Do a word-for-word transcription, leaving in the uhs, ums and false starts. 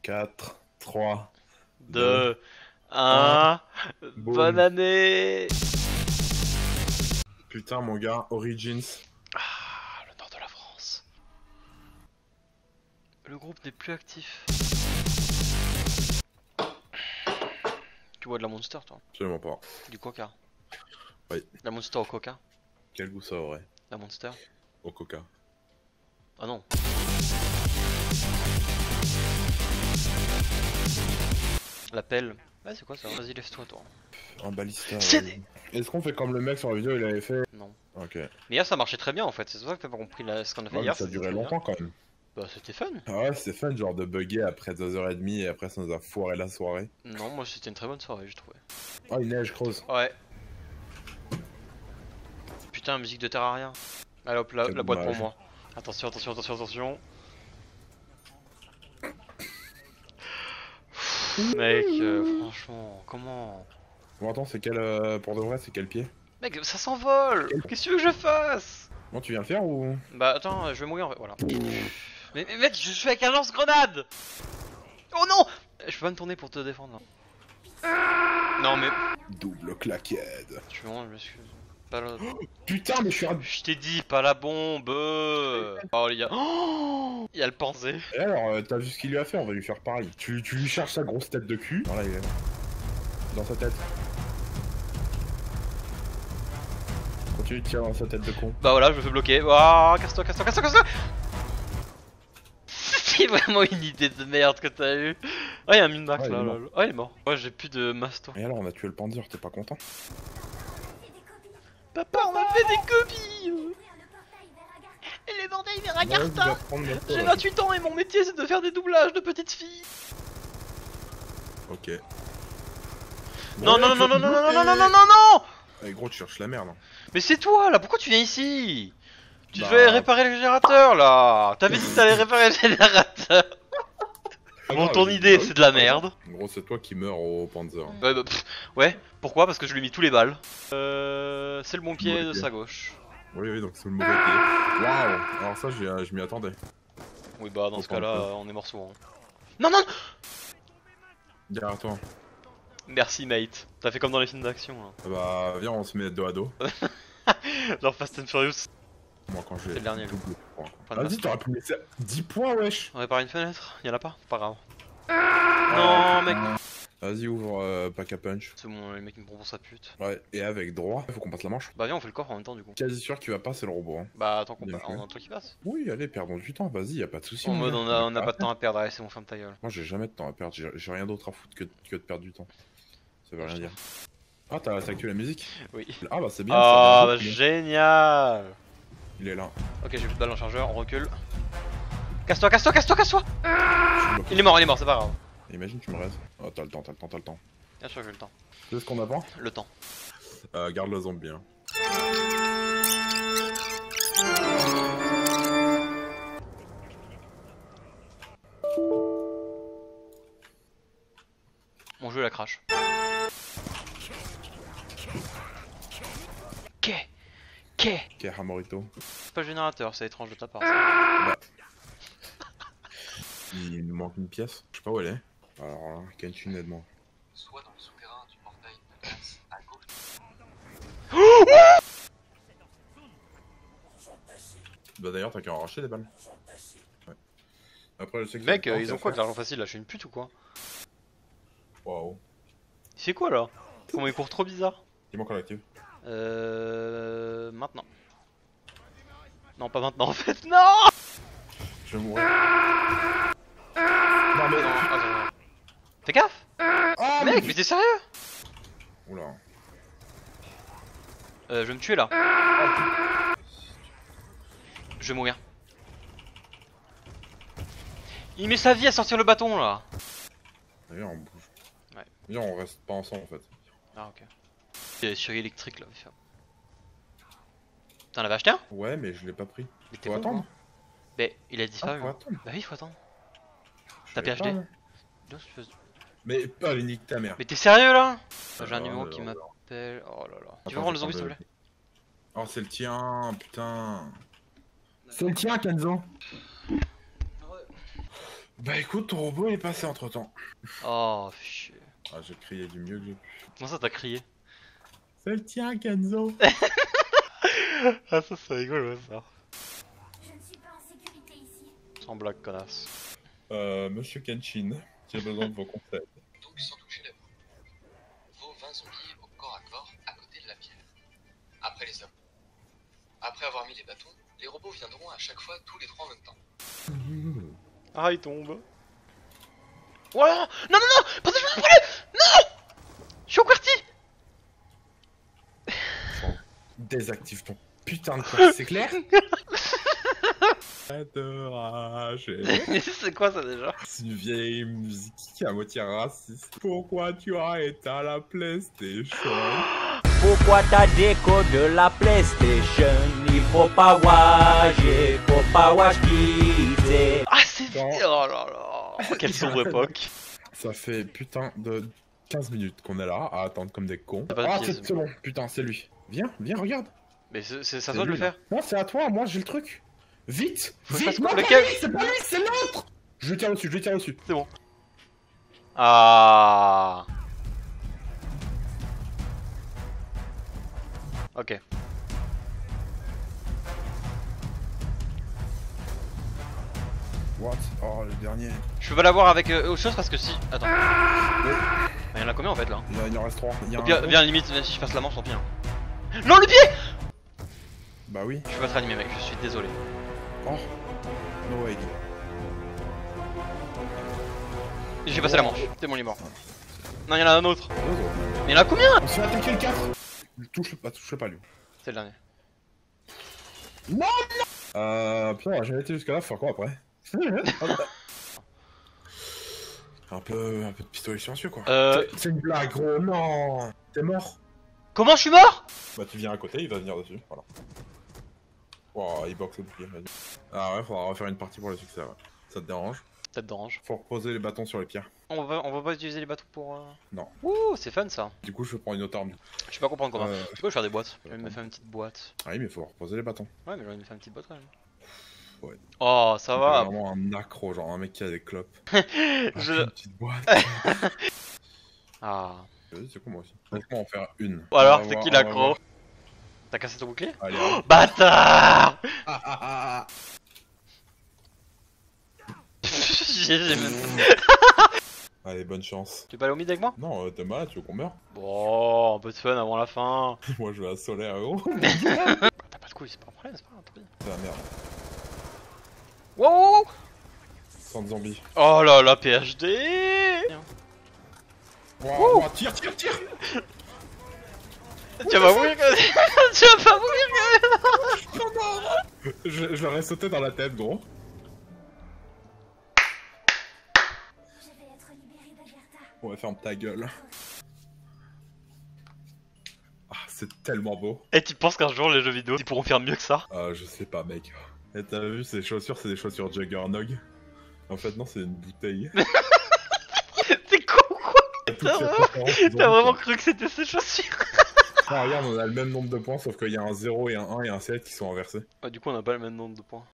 quatre, trois, deux, un. Bonne année. Putain mon gars, Origins. Ah, le nord de la France. Le groupe n'est plus actif. Tu bois de la Monster toi? Absolument pas. Du Coca? Oui. La Monster au Coca? Quel goût ça aurait? La Monster? Au Coca. Ah non. La pelle. Ouais, c'est quoi ça? Vas-y, laisse-toi toi. Un balista. C'est Ouais. Est-ce qu'on fait comme le mec sur la vidéo il avait fait? Non. Ok. Mais là ça marchait très bien en fait, c'est pour ça que t'as pas compris la... ce qu'on a fait Ouais, hier. mais ça c'était durait très longtemps bien. quand même. Bah c'était fun. Ah ouais, c'était fun genre de bugger après deux heures trente et après ça nous a foiré la soirée. Non, moi c'était une très bonne soirée, je trouvais. Oh, il neige creuse. Ouais. Putain, musique de Terraria. Allez hop, la, Quel la boîte pour dommage. moi. Attention, attention, attention, attention. Mec, euh, franchement, comment... Bon attends, c'est quel euh, pour de vrai, c'est quel pied? Mec, ça s'envole. Qu'est-ce que tu veux que je fasse? Bon, tu viens le faire ou? Bah attends, je vais mourir en fait, voilà. Mais, mais mec, je suis avec un lance-grenade. Oh non. Je peux pas me tourner pour te défendre là. Non mais... Double claquette. Je suis vraiment, je m'excuse. Pas la... Putain, mais je suis un... Je t'ai dit, pas la bombe. Oh les gars. Oh, il y a le pensée. Et alors, euh, t'as vu ce qu'il lui a fait, on va lui faire pareil. Tu, tu lui cherches sa grosse tête de cul. Voilà, il est là. Dans sa tête. Continue de tirer dans sa tête de con. Bah voilà, je me fais bloquer. Waouh, casse-toi, casse-toi, casse-toi, casse-toi. C'est vraiment une idée de merde que t'as eu. Ah, oh, y'a un Minmax ouais, là, il là, là. Ah, il est mort. Ouais, j'ai plus de masto. Et alors, on a tué le Panzer, t'es pas content? Papa, on m'a fait des copies. Et les bordels vers Agartha. J'ai vingt-huit ans et mon métier c'est de faire des doublages de petites filles. Ok. Non, non, non, non, non, non, non, non, non, non, non, non. Eh gros, tu cherches la merde. Hein. Mais c'est toi là, pourquoi tu viens ici? Tu bah... devais réparer le générateur là. T'avais dit que t'allais réparer le générateur. Bon, ton idée c'est de la merde. Gros, c'est toi qui meurs au Panzer. Ouais, bah, pff, ouais, pourquoi? Parce que je lui ai mis tous les balles. Euh, c'est le bon pied de sa gauche. Oui, oui, donc c'est le mauvais pied. Waouh! Alors, ça, je m'y attendais. Oui, bah, dans ce cas-là, on est mort souvent. Non, non! Derrière toi. Merci, mate. T'as fait comme dans les films d'action là. Bah, viens, on se met dos à dos. Genre Fast and Furious. Moi, quand j'ai. C'est le dernier. Vas-y, t'aurais pu mettre dix points, wesh! On répare une fenêtre? Y'en a pas? Pas grave. Non, mec! Vas-y, ouvre euh, Pack a Punch. C'est bon, le mec me prend pour sa pute. Ouais, et avec droit, faut qu'on passe la manche. Bah, viens, on fait le coffre en même temps du coup. Quasi sûr qu'il va pas, c'est le robot. Hein. Bah, attends qu'on Bien passe. fait. On a un truc qui passe. Oui, allez, perdons du temps, vas-y, y'a pas de soucis. En mon mode, gars. on a, on a pas de temps à perdre, allez, c'est bon, ferme ta gueule. Moi, j'ai jamais de temps à perdre, j'ai j'ai rien d'autre à foutre que, que de perdre du temps. Ça veut Ouais, rien je dire. Ah, t'as activé la musique? Oui. Ah, bah, c'est bien. Ah, ça bah, génial! Il est là. Ok, j'ai plus de balles en chargeur, on recule. Casse-toi, casse-toi, casse-toi, casse-toi! Je Il est mort, il est mort, c'est pas grave. Imagine, tu me restes. Oh, t'as le temps, t'as le temps, t'as le temps. Bien sûr, j'ai le temps. Tu sais ce qu'on apprend? Le temps. Euh, garde le zombie. Hein. Mon jeu la crache. Qu'est Qu'est Ok, Hamorito. C'est pas le générateur, c'est étrange de ta part. Bah. Il nous manque une pièce. Je sais pas où elle est. Alors là, Kenshin, aide-moi. Soit dans le souterrain du portail de glace à gauche. Bah d'ailleurs, t'as qu'à en racheter des balles. Ouais. Après, je sais que Mec, euh, ils ont quoi de l'argent facile là? Je suis une pute ou quoi? Waouh. C'est quoi là? Comment il court trop bizarre? Dis-moi quand l'active. Euh... Maintenant. Non, pas maintenant en fait, non! Je vais mourir. Non mais. Non, attends, attends. Fais gaffe! Oh, Mec, mais t'es sérieux? Oula. Euh, je vais me tuer là. Je vais mourir. Il met sa vie à sortir le bâton là. D'ailleurs, on bouge. Ouais. Viens, on reste pas ensemble en fait. Ah, ok. Il y a des souris électriques là. T'en avais acheté un? Ouais, mais je l'ai pas pris. Mais t'es Faut bon, attendre. hein. Mais il a Ah, disparu. faut hein. attendre. Bah oui, faut attendre. Je T'as savais P H D? pas, hein. Non, c'est pas- Mais pas les nique ta mère. Mais t'es sérieux là? J'ai un Alors, numéro alors, qui alors. m'appelle. Oh là là. Tu Attends, veux prendre le je zombie s'il te prends plaît? Oh, c'est le tien, putain. C'est le tien, Kenzo. Bah écoute, ton robot est passé entre temps. Oh, chier. Ah, j'ai crié du mieux que j'ai pu. Comment ça t'as crié? C'est le tien, Kenzo. Ah, ça c'est rigolo ça. Je ne suis pas en sécurité ici. Sans blague, connasse. Euh, Monsieur Kenshin, j'ai besoin de vos conseils. Donc sans toucher la boue. Vos vingt zombies au corps à corps à côté de la pierre. Après les hommes. Après avoir mis les bâtons, les robots viendront à chaque fois tous les trois en même temps. Ah, il tombe. Voilà. Non, non, non. Parce que je me brûler. Non. Je suis au quartier. Désactive ton putain de corps, c'est clair? De rage. C'est quoi ça déjà? C'est une vieille musique à moitié raciste. Pourquoi tu as éteint la PlayStation? Pourquoi ta déco de la PlayStation? Il faut pas watch, il faut pas watch quitter. Ah, c'est Non. vrai. Oh là là. Quelle sombre époque. Ça fait putain de quinze minutes qu'on est là à attendre comme des cons. Ah bah, Ah, ok, c'est c'est c'est bon, putain, c'est lui. Viens, viens, regarde. Mais c'est c'est- c'est à C'est toi de le lui, là. faire. Non, c'est à toi, moi j'ai le truc. Vite, Faut que je vite, fasse non, quoi, pas lequel? lui, c'est pas lui, c'est l'autre. Je lui tire dessus, je lui tire dessus. C'est bon. Ah. Ok. What? Oh, le dernier. Je peux pas l'avoir avec euh, autre chose parce que si. Attends. Bah, il y en a combien en fait là? Il, y a- il en reste trois. Il y a Au un pire, gros. viens limite, même si je passe la manche, tant pis. Hein. Non, le pied! Bah oui. Je peux pas te réanimer, mec, je suis désolé. Oh. No way. J'ai passé la manche, c'est bon, il est mort. Non, il y en a un autre. Deux autres. Mais il y en a combien? On se fait attaquer le quatre. Touche pas, touche pas lui. C'est le dernier. Euh, putain, j'ai été jusqu'à là, faut faire quoi après? un peu, un peu de pistolet silencieux quoi. Euh. C'est- C'est une blague, gros, non. T'es mort. Comment je suis mort? Bah tu viens à côté, il va venir dessus, voilà. Wow, il boxe le bouclier, vas-y. Ah ouais, faudra refaire une partie pour le succès, ouais. Ça te dérange? Tête d'orange. Faut reposer les bâtons sur les pierres. On va, on va pas utiliser les bateaux pour. Euh... Non. Ouh, c'est fun ça. Du coup, je prends une autre arme. Je sais pas comprendre comment. Euh, Je peux faire des boîtes. Je vais me faire une petite boîte. Ah oui, mais faut reposer les bâtons. Ouais, mais j'aurais me faire une petite boîte quand même. Ouais. Oh, ça C'est va. vraiment un accro, genre un mec qui a des clopes. Je- Une petite boîte. Ah. Vas-y, c'est quoi moi aussi? Laisse-moi en faire une. Ou alors, On va c'est voir, qui on va l'accro? voir. T'as cassé ton bouclier? Allez, allez. Bâtard! Ah, ah, ah, J'ai- j'ai même- ah. Allez, bonne chance. Tu veux pas aller au mid avec moi? Non, euh, t'es malade, tu veux qu'on meure? Bon, un peu de fun avant la fin. Moi, je vais à Solaire, gros. Bah, T'as pas de couilles, c'est pas un problème, c'est pas un truc. C'est la merde. Wow, wow, wow. Sans zombie. Oh là là, P H D! Wow, wow, tire, tire, tire. Tu vas mourir quand même. Tu vas pas mourir quand même. Je, je leur ai sauté dans la tête, gros. Je vais être libérée d'Agartha. Ouais, ferme ta gueule. Ah, c'est tellement beau. Et tu penses qu'un jour les jeux vidéo ils pourront faire mieux que ça? Ah, je sais pas, mec. Et t'as vu, ces chaussures, c'est des chaussures Juggernog. En fait, non, c'est une bouteille. C'est con ou quoi? Toutes T'as ces vraiment- références, ils ont T'as mis, vraiment quoi. cru que c'était ses chaussures? Ah, regarde, on a le même nombre de points, sauf qu'il y a un zéro et un un et un sept qui sont inversés. Ah, du coup, on a pas le même nombre de points.